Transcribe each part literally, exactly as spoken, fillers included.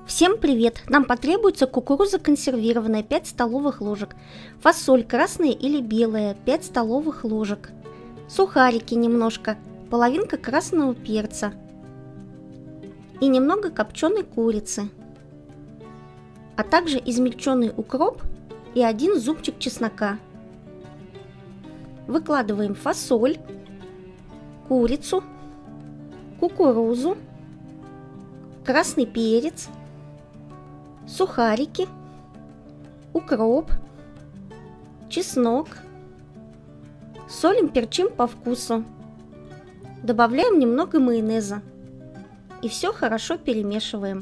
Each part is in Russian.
Всем привет! Нам потребуется кукуруза консервированная пять столовых ложек, фасоль красная или белая пять столовых ложек, сухарики немножко, половинка красного перца и немного копченой курицы, а также измельченный укроп и один зубчик чеснока. Выкладываем фасоль, курицу, кукурузу, красный перец, сухарики, укроп, чеснок, солим, перчим по вкусу, добавляем немного майонеза и все хорошо перемешиваем.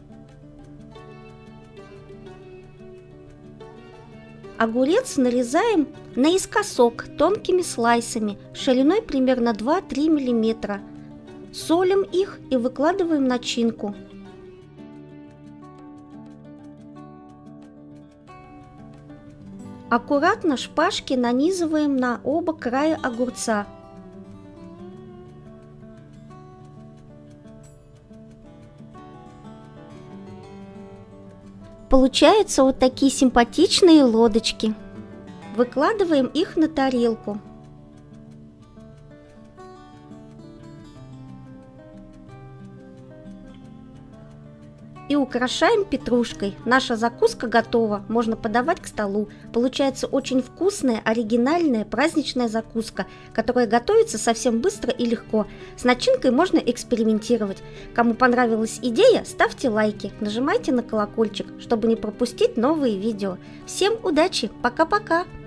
Огурец нарезаем наискосок тонкими слайсами шириной примерно два-три миллиметра. Солим их и выкладываем начинку. Аккуратно шпажки нанизываем на оба края огурца. Получаются вот такие симпатичные лодочки. Выкладываем их на тарелку. И украшаем петрушкой. Наша закуска готова, можно подавать к столу. Получается очень вкусная, оригинальная праздничная закуска, которая готовится совсем быстро и легко. С начинкой можно экспериментировать. Кому понравилась идея, ставьте лайки, нажимайте на колокольчик, чтобы не пропустить новые видео. Всем удачи, пока-пока!